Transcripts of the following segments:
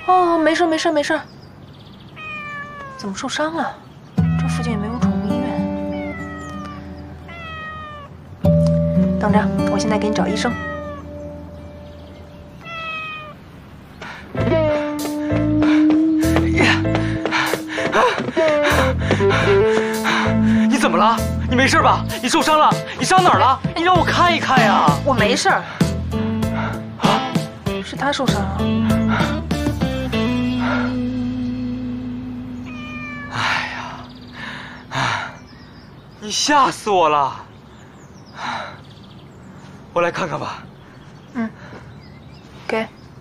哦，没事没事没事。怎么受伤了？这附近也没有宠物医院。等着，我现在给你找医生。 你怎么了？你没事吧？你受伤了？你伤哪儿了？你让我看一看呀！ 我没事儿。是他受伤了。 哎呀，你吓死我了！我来看看吧。 嗯，给。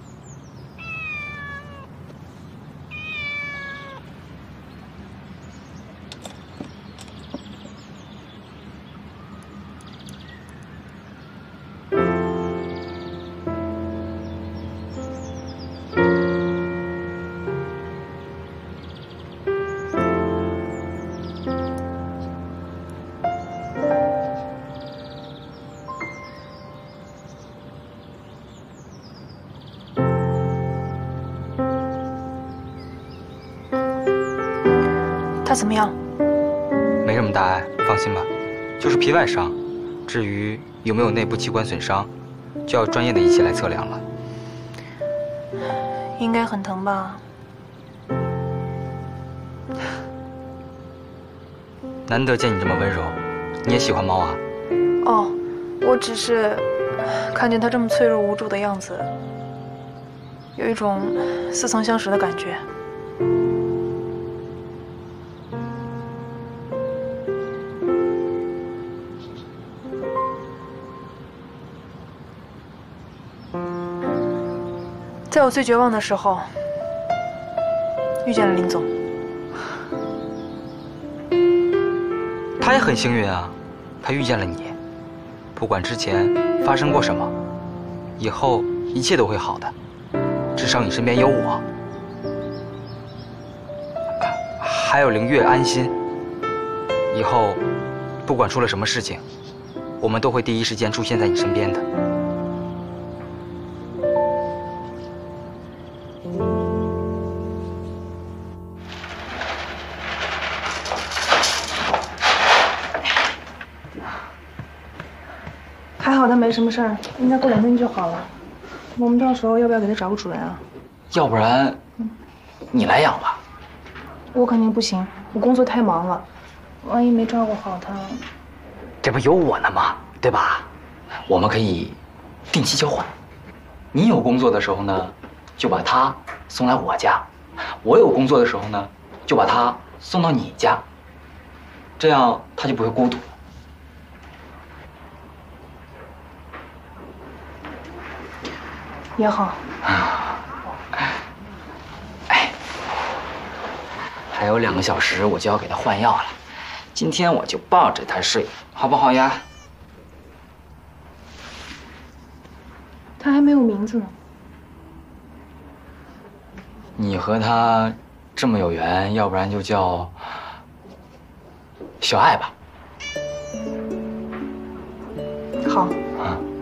他怎么样？ 没什么大碍，放心吧，就是皮外伤。至于有没有内部器官损伤，就要专业的仪器来测量了。 应该很疼吧？ 难得见你这么温柔，你也喜欢猫啊？ 哦，我只是看见它这么脆弱无助的样子，有一种似曾相识的感觉。在我最绝望的时候，遇见了林总。 他也很幸运啊，他遇见了你。不管之前发生过什么，以后一切都会好的。至少你身边有我，还有凌月安心。以后不管出了什么事情，我们都会第一时间出现在你身边的。 还好他没什么事儿，应该过2天就好了。我们到时候要不要给他找个主人啊？ 要不然，你来养吧。 我肯定不行，我工作太忙了，万一没照顾好他。 这不有我呢吗？对吧？我们可以定期交换。你有工作的时候呢，就把他送来我家；我有工作的时候呢，就把他送到你家。这样他就不会孤独。 也好。 哎，还有2个小时我就要给他换药了，今天我就抱着他睡，好不好呀？ 他还没有名字呢。 你和他这么有缘，要不然就叫小爱吧。 好。 啊。